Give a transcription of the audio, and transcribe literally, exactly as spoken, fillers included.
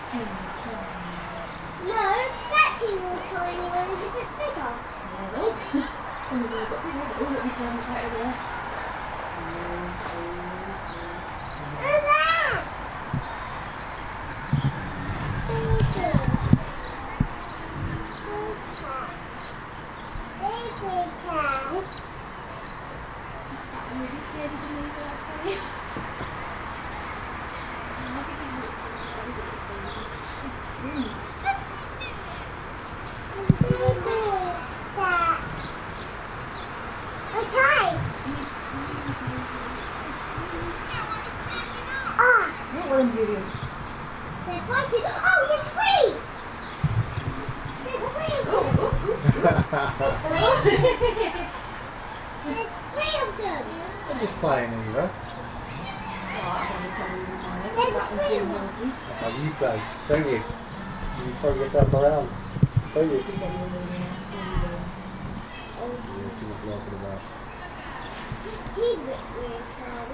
No, that teeny tiny one is a bit bigger. Yeah, those. Oh, we've got bigger. Oh, look, this one's right over there. Who's that? Baby cat. I'm really scared of the new glass for you. What one's you doing? They're fighting. Oh, there's three! There's three of them! There's three of them! They're just playing either. There's three of them! That's how you play, don't you? You throw yourself around, don't you? He's with me.